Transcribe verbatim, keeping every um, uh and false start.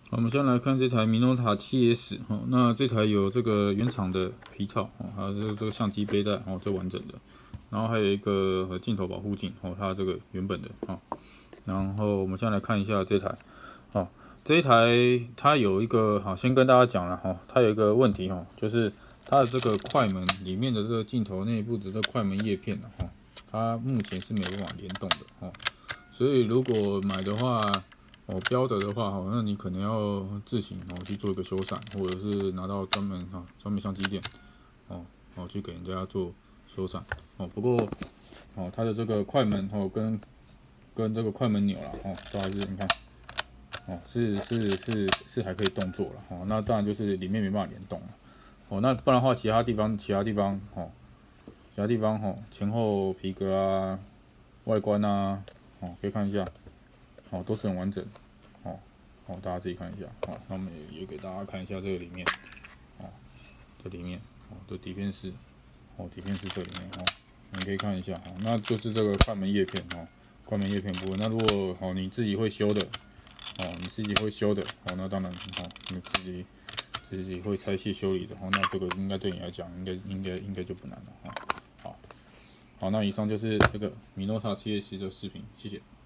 好，我们先来看这台 Minolta 七 S 哦，那这台有这个原厂的皮套哦，还有这个这个相机背带哦，这完整的，然后还有一个镜头保护镜哦，它这个原本的哦，然后我们先来看一下这台哦，这一台它有一个好，先跟大家讲了哈，它有一个问题哦，就是它的这个快门里面的这个镜头内部的这个快门叶片呢哈，它目前是没有办法联动的哦，所以如果买的话。哦，标的的话，哦，那你可能要自行哦去做一个修缮，或者是拿到专门哈专门相机店，哦哦去给人家做修缮，哦不过哦它的这个快门哦跟跟这个快门钮啦，哦都还是你看，哦是是是是还可以动作了，哦那当然就是里面没办法联动了，哦那不然的话其他地方其他地方哦其他地方哦前后皮革啊外观啊哦可以看一下。哦，都是很完整，哦，哦，大家自己看一下，哦，那我们也也给大家看一下这个里面，哦，这里面，哦，这底片是，哦，底片是这里面，哦，你可以看一下，哦，那就是这个快门叶片，哦，快门叶片部分，那如果哦你自己会修的，哦，你自己会修的，哦，那当然，哦，你自己自己会拆卸修理的，哦，那这个应该对你来讲，应该应该应该就不难了，哦，好，好，那以上就是这个米诺塔七 S 的视频，谢谢。